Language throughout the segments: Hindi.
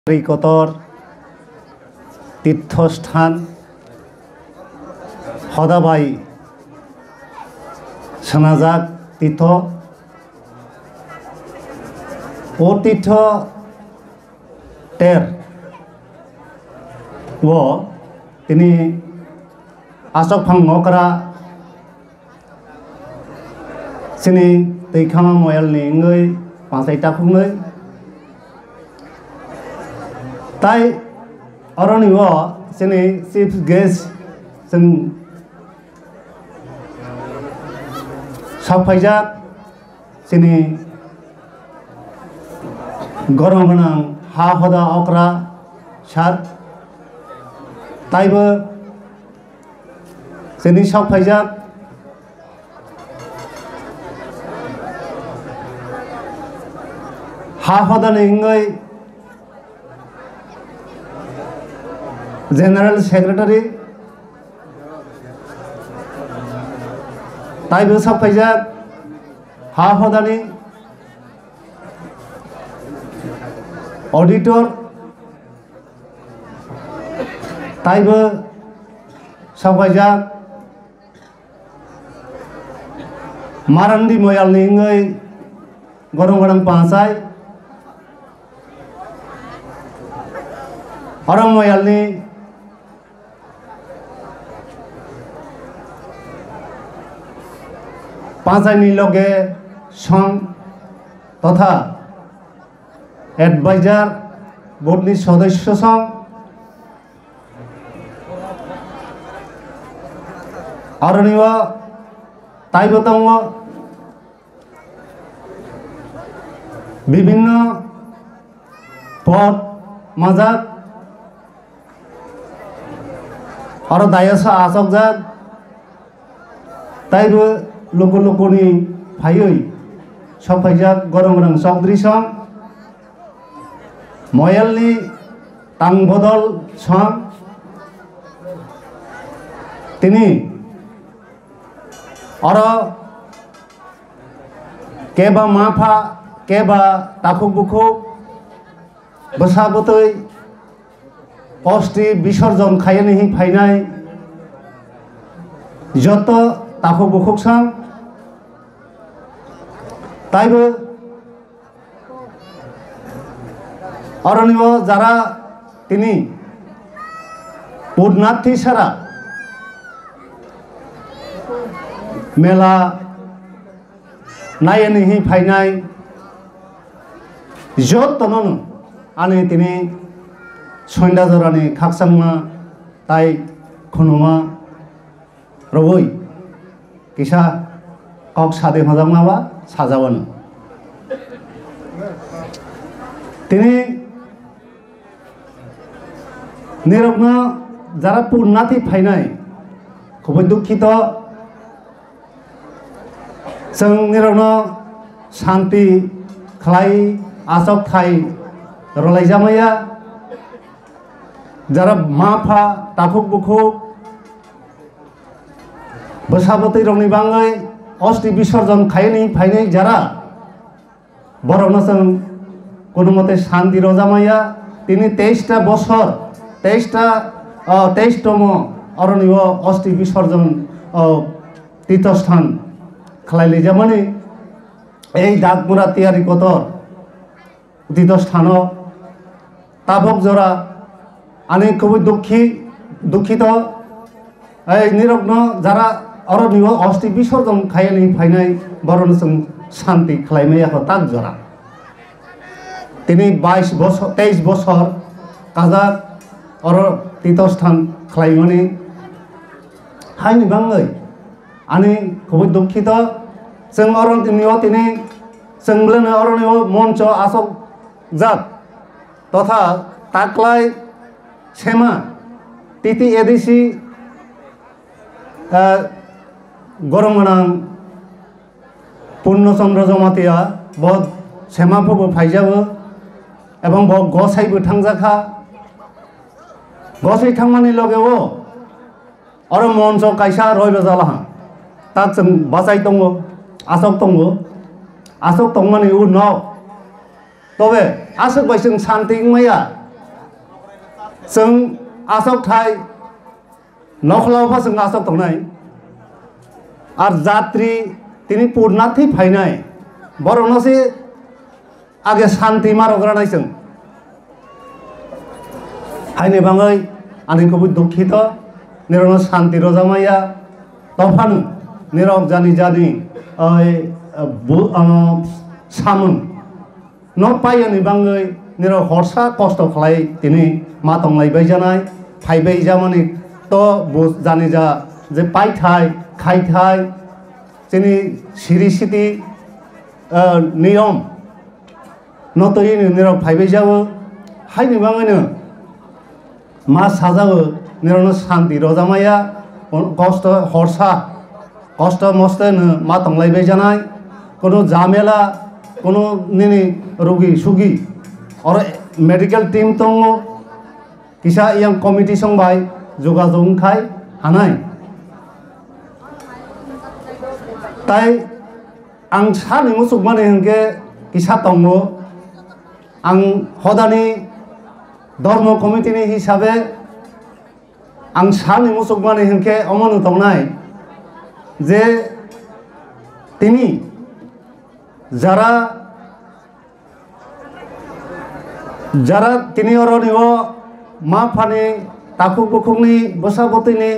কতর তীর্থস্থান সদাবাই শোনাজাক তীর্থ ও তীর্থ টের ও তিনি আসক ফাংকরা সিনি दैखामा मयलनि ngै पांसाइटा खुंनै ताई अरनियो सिनि चीफ गेस्ट जों साफायजाक सिनि गरम गोनां हा हदा अक्रा सार ताइबो सिनि साफायजाक हा हदानि ngै जनरल सेक्रेटारि ताइबो साफायजाक हा हदानि ऑडिटर ताइबो साफायजाक मारान्दी मयालनि ngै गरम गरम पांसाय अरम मयालनि पांचाइनि लगे सं तथा एडवाइजर बोर्डनि सदस्य सं अरनियो ताइबो दङ विभिन्न पद माजाक और दायसा आसकजाक ताइबो लोको लोकोनि फायै साफायजाक गरम गरम चौधरी सं मयलनि तांबदल सं तिनि और केबा माफा केबा ताखुक बुखुक बसाबतै अस्थि विसर्जन खायनि फायनाय जत ताखुक बुखुक सं ताइबो अरनियो जारा तिनि पुण्यार्थी सारा मेला नायनि फायनाय जतनन आने तिनि सन्दा जरानि खाकसांमा ताइ खुनुमा रवै किसा कक सादे हजामाबा साजावानो तिनि निरग्न जारा पुण्यार्थी फायनाय खुबै दुखित जों निरग्न शान्ति खालाय आसक थाय रलायजामाया जारा माफा ताखुक बुखुक बसाबतै रंनि बाङै अस्थि विसर्जन खायनि फायनाय जारा बरनो जों कोनो मते शान्ति रजामाया तिनि 23टा बछर 23तम अरनियो अस्थि विसर्जन तीर्थस्थान खालायले जामानि এই ডাকমুরা তিয়াरि कतर तीर्थस्थान ताबक जरा आने खुबै दुखित निरग्न जारा अरनियो अस्थि विसर्जन खायनि फायनाय बरन जों शान्ति खालायनायाखौ ताक जरा तिनि 23 बछर काजाक अर तीर्थस्थान खालायमानि हायनि बाङै आने खुबै दुखित जों अरनियो तिनि जोंब्लानो अरनियो मंच आसक जात तथा ताक्लाय सेमा तिथि एदिसि गरम गोनां पूर्णचंद्र जमातिया बहुत सेमाफोरबो फायजाबो एवं बहुत गसाइबो थांजाखा गसाइ थांमानि लगेओ और मंच कायसा रयबो जालाहा ताक जों बासाय दङ आसक दङ मानि उनाव तबे आसक बायजों शान्ति मैया जों आसक थाय नखलावफा जों आसक थांनाय आर जात्रि तिनि पुरनाथि फायनाय बर'नसे आगे शान्ति मारग्रानाय जों हायनि बाङै आंनिखौबो दुखित निरन शान्ति रजामाया तफानो निरक जानि जानि सामोन न पायनि बाङै निरक हरसा कष्ट खालाय दिनै मा दंलायबाय जानाय फायबाय जामानि तो जानि जा जे पायथाय खायथाय जोंनि सिरि सिति नियम नतयैनो निरक फायबाय जावो हायनि बाङैनो मा साजावो निरन शान्ति रजामाया कष्ट हरसा कष्ट मस्तनो मा दंलायबाय जानाय कोनो जामेला कोनो निनि रोगी सुगी और मेडिकल टीम दङ किसा yang कमिटि संबाय जगाजग खाय हानाय ताई आं सानै मुसुक माने हंके किसा दङ आं हदानि धर्म कमिटिनि हिसाबै आं सानै मुसुक माने हंके अमनु दंनाय जे तिनि যারা তিনি অরণিব মা ফানি তাকু বুকুংনি বসাবতিনি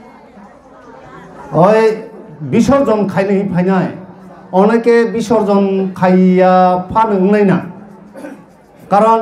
ওই বিসর্জন খাইনি ফাইনায় অনেকে বিসর্জন খাইয়া ফানুংনাই না কারণ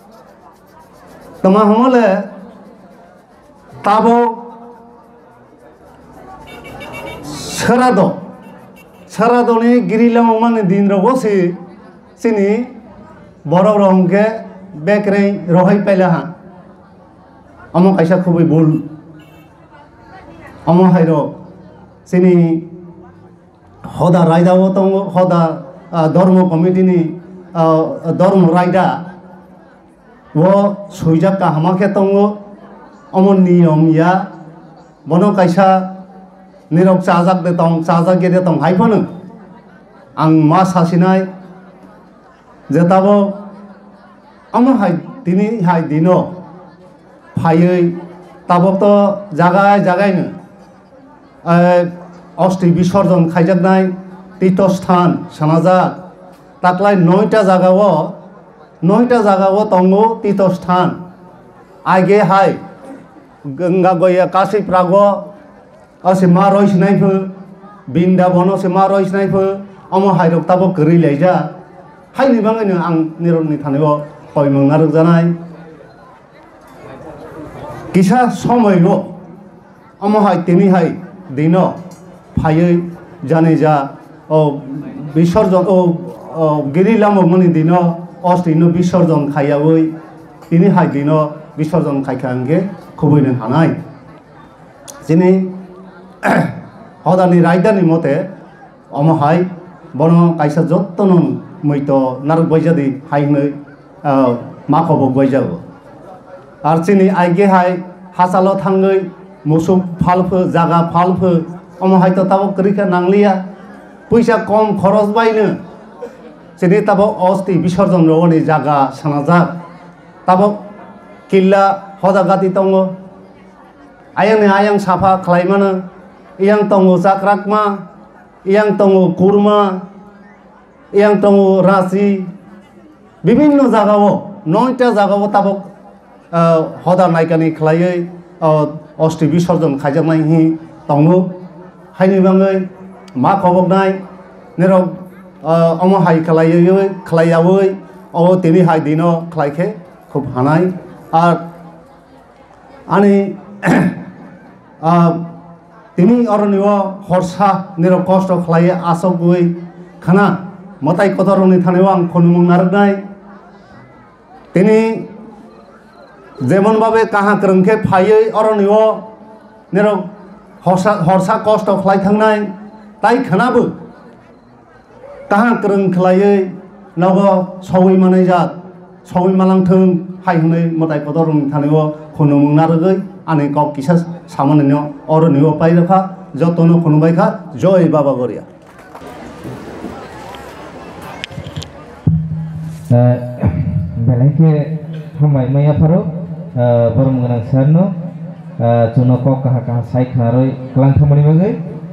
তোমা হমলে তাবো সেরাদ सारादनि गिरिलाम माने दिन रगोसी सिनी बरफ रंगे बेकरे रहाय पाइला हा अमो कैसा खुबै भूल अमो हायरो सिनी हदा रायदाव दङ हदा धर्म कमिटिनि धर्म रायदा वो सुइजाका हामाखे दङ अमो नियम या बनो कैसा निरक चाजाक दे दं चाजाक गेदे दं हायफोनो आं मा सासिनाय जेताबो अमो हाय दिनि हाय दिनो फायै ताबक तो जागाय जागायनो अस्थि विसर्जन खायजाकनाय तीर्थस्थान सानाजाक ताकलाय 9टा जागाव दङ तीर्थस्थान आगे हाय गंगा गया काशी प्रागो असे मा रयसनायफो बिन्दाबन असे मा रयसनायफो अमो हायरक ताबो गोरैलायजा हायनि बाङैनो आं निरननि थानायाव हयमंना रजानाय किसा समयल अमो हाय तिनि हाय दिन फायै जाने जा विसर्जन गिरिलाम मनि दिन अस्थिनो विसर्जन खायावै तिनि हाय दिन विसर्जन खायखांगे खुबैनो हानाय जिनि हदानि रायदानि मते अमहाय बन कैसा जत्तन मैत नारक बैजादी हायनै माखब बैजागो आर चिनि आइगे हाय हासाल थाङै मुसुक फालफो जागा फालफो अमहाय तो ताबो करिखा नांलिया पैसा कम खरच बायनो चिनि ताबो अस्थि विसर्जन रगनि जागा सानाजाक ताबो किल्ला हदा गाति दङ आयांनि आयां साफा खालायमानो yang tongo sakrakma, yang tongo kurma, yang tongo rasi, bibinno jagawo, 9टा jagawo tabok hoda naikani khlaiयै अस्थि विसर्जन खायजानाय hi tongo हायनि बाङै मा खबकनाय निरक अमो हाय खालायावै तिनि हाय दिनो खालायखे खुब हानाय आर आनि तिनि अरनिव हरसा निरक कष्ट खालाय आसगुयै खाना मताय कतरनि थानायाव आं खनुमुं नारनाय तिनि जेमन भाबे काहा क्रंखे फायै अरनिव निरक हरसा कष्ट खालाय थांनाय ताय खानाबो काहा क्रं खालायै नग सवै माने जात सवै मालांथों हायहनै मताय कतरनि थानायाव खनुमुं नारगै आने कब किसा सामान्य और नियो पाई रखा जतनो खुनबाई खा जय बाबा गरिया बेलाय के हमाय मैया फारो borong mengenang sarno jono kok kaha kaha sai kharoi kelang thamani bagai